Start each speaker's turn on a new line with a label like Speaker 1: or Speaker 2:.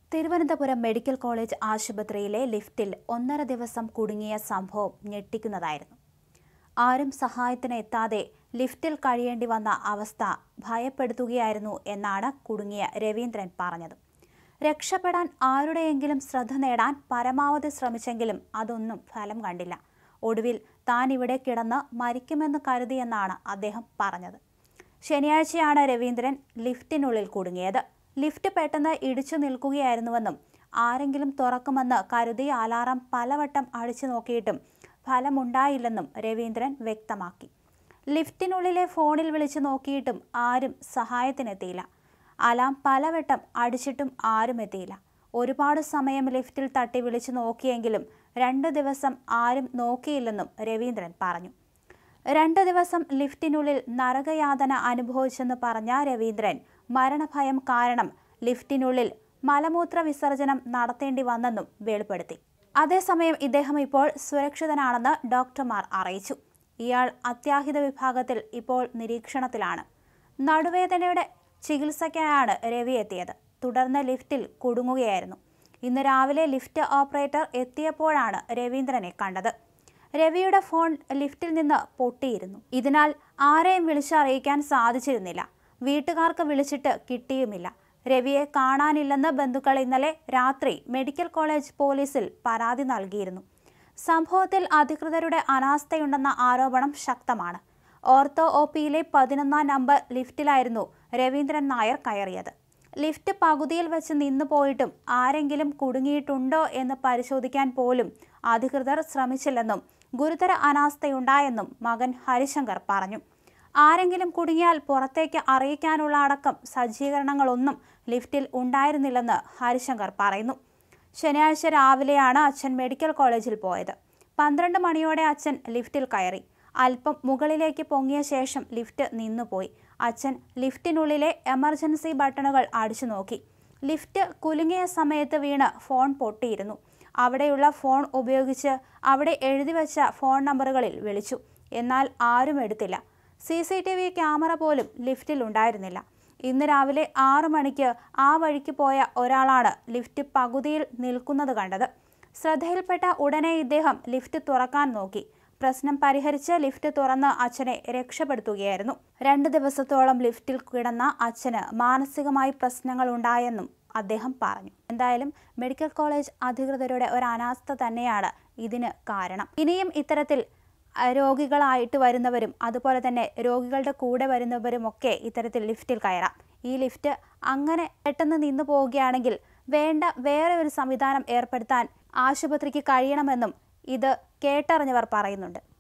Speaker 1: Thiruvananthapuram medical college ആശുപത്രിയിലെ ലിഫ്റ്റിൽ 1.5 ദിവസം കുടുങ്ങിയ സംഭവം ഞെട്ടിക്കുന്നതായിരുന്നു. ആരും സഹായത്തിന് എത്താതെ ലിഫ്റ്റിൽ കഴിയേണ്ടി വന്ന അവസ്ഥ ഭയപ്പെടുത്തുകയായിരുന്നു എന്നാണ് കുടുങ്ങിയ രവീന്ദ്രൻ പറഞ്ഞത്. രക്ഷപ്പെടാൻ ആരുടെയെങ്കിലും ശ്രദ്ധ നേടാൻ പരമാവധി ശ്രമിച്ചെങ്കിലും അതൊന്നും ഫലം കണ്ടില്ല. ഒടുവിൽ താൻ ഇവിടെ കിടന്ന് മരിക്കുമെന്ന് കരുതിയെന്നാണ് അദ്ദേഹം പറഞ്ഞത്. ശനിയാഴ്ചയാണ് രവീന്ദ്രൻ ലിഫ്റ്റിനുള്ളിൽ കുടുങ്ങിയത്. ലിഫ്റ്റ് പെട്ടെന്ന് ഇടിച്ചു നിൽക്കുകയായിരുന്നുവെന്നും ആരെങ്കിലും തുറക്കുമെന്ന് കരുതി അലാറം പലവട്ടം അടിച്ചു നോക്കിയിട്ടും ഫലമുണ്ടായില്ലെന്നും രവീന്ദ്രൻ വ്യക്തമാക്കി. ലിഫ്റ്റിനുള്ളിലെ ഫോണിൽ വിളിച്ചു നോക്കിയിട്ടും ആരും സഹായത്തിനെത്തിയില്ല. അലാം പലവട്ടം അടിച്ചിട്ടും ആരും എത്തിയില്ല. ഒരുപാട് സമയം ലിഫ്റ്റിൽ തട്ടി വിളിച്ചു നോക്കിയെങ്കിലും 2 ദിവസം ആരും നോക്കിയില്ലെന്നും രവീന്ദ്രൻ പറഞ്ഞു. 2 ദിവസം ലിഫ്റ്റിനുള്ളിൽ നരകയാതന അനുഭവിച്ചെന്ന് പറഞ്ഞ രവീന്ദ്രൻ മരണഭയം കാരണം ലിഫ്റ്റിനുള്ളിൽ മലമൂത്ര വിസർജനം നടത്തേണ്ടി വന്നെന്നും വെളിപ്പെടുത്തി. അതേസമയം ഇദ്ദേഹം ഇപ്പോൾ സുരക്ഷിതനാണെന്ന് ഡോക്ടർമാർ അറിയിച്ചു. ഇയാൾ അത്യാഹിത വിഭാഗത്തിൽ ഇപ്പോൾ നിരീക്ഷണത്തിലാണ്. നടുവേദനയുടെ ചികിത്സയ്ക്കായാണ് രവി എത്തിയത്. തുടർന്ന് ലിഫ്റ്റിൽ കുടുങ്ങുകയായിരുന്നു. ഇന്ന് രാവിലെ ലിഫ്റ്റ് ഓപ്പറേറ്റർ എത്തിയപ്പോഴാണ് രവീന്ദ്രനെ കണ്ടത്. രവിയുടെ ഫോൺ ലിഫ്റ്റിൽ നിന്ന് പൊട്ടിയിരുന്നു. ഇതിനാൽ ആരെയും വിളിച്ചറിയിക്കാൻ സാധിച്ചിരുന്നില്ല. വീട്ടുകാർക്ക് വിളിച്ചിട്ട് കിട്ടിയുമില്ല. രവിയെ കാണാനില്ലെന്ന് ബന്ധുക്കൾ ഇന്നലെ രാത്രി മെഡിക്കൽ കോളേജ് പോലീസിൽ പരാതി നൽകിയിരുന്നു. സംഭവത്തിൽ അധികൃതരുടെ അനാസ്ഥയുണ്ടെന്ന ആരോപണം ശക്തമാണ്. ഓർത്തോ ഒപിയിലെ 11-ാം നമ്പർ ലിഫ്റ്റിലായിരുന്നു രവീന്ദ്രൻ നായർ കയറിയത്. ലിഫ്റ്റ് പകുതിയിൽ വെച്ച് നിന്നു പോയിട്ടും ആരെങ്കിലും കുടുങ്ങിയിട്ടുണ്ടോ എന്ന് പരിശോധിക്കാൻ പോലും അധികൃതർ ശ്രമിച്ചില്ലെന്നും ഗുരുതര അനാസ്ഥയുണ്ടായെന്നും മകൻ ഹരിശങ്കർ പറഞ്ഞു. ആരെങ്കിലും കുടുങ്ങിയാൽ പുറത്തേക്ക് അറിയിക്കാനുള്ള അടക്കം സജ്ജീകരണങ്ങളൊന്നും ലിഫ്റ്റിൽ ഉണ്ടായിരുന്നില്ലെന്ന് ഹരിശങ്കർ പറയുന്നു. ശനിയാഴ്ച രാവിലെയാണ് അച്ഛൻ മെഡിക്കൽ കോളേജിൽ പോയത്. 12 മണിയോടെ അച്ഛൻ ലിഫ്റ്റിൽ കയറി. അല്പം മുകളിലേക്ക് പൊങ്ങിയ ശേഷം ലിഫ്റ്റ് നിന്നുപോയി. അച്ഛൻ ലിഫ്റ്റിനുള്ളിലെ എമർജൻസി ബട്ടണുകൾ അടിച്ചു നോക്കി. ലിഫ്റ്റ് കുലുങ്ങിയ സമയത്ത് വീണ് ഫോൺ പൊട്ടിയിരുന്നു. അവിടെയുള്ള ഫോൺ ഉപയോഗിച്ച് അവിടെ എഴുതിവെച്ച ഫോൺ നമ്പറുകളിൽ വിളിച്ചു. എന്നാൽ ആരും എടുത്തില്ല. CCTV ക്യാമറ പോലും ലിഫ്റ്റിൽ ഉണ്ടായിരുന്നില്ല. ഇന്ന് രാവിലെ 6 മണിക്ക് ആ വഴിക്ക് പോയ ഒരാളാണ് ലിഫ്റ്റ് പകുതിയിൽ നിൽക്കുന്നത് കണ്ടത്. ശ്രദ്ധയിൽപ്പെട്ട ഉടനെ ഇദ്ദേഹം ലിഫ്റ്റ് തുറക്കാൻ നോക്കി. പ്രശ്നം പരിഹരിച്ച് ലിഫ്റ്റ് തുറന്ന് അച്ഛനെ രക്ഷപ്പെടുത്തുകയായിരുന്നു. 2 ദിവസത്തോളം ലിഫ്റ്റിൽ കിടന്ന അച്ഛന് മാനസികമായി പ്രശ്നങ്ങൾ ഉണ്ടായെന്നും അദ്ദേഹം പറഞ്ഞു. എന്തായാലും മെഡിക്കൽ കോളേജ് അധികൃതരുടെ ഒരു അനാസ്ഥ തന്നെയാണ് ഇതിന് കാരണം. ഇനിയും ഇത്തരത്തിൽ രോഗികളായിട്ട് വരുന്നവരും അതുപോലെ തന്നെ രോഗികളുടെ കൂടെ വരുന്നവരും ഒക്കെ ഇത്തരത്തിൽ ലിഫ്റ്റിൽ കയറാം. ഈ ലിഫ്റ്റ് അങ്ങനെ പെട്ടെന്ന് നിന്നു പോവുകയാണെങ്കിൽ വേറെ ഒരു സംവിധാനം ഏർപ്പെടുത്താൻ ആശുപത്രിക്ക് കഴിയണമെന്നും ഇത് കേട്ടറിഞ്ഞവർ പറയുന്നുണ്ട്.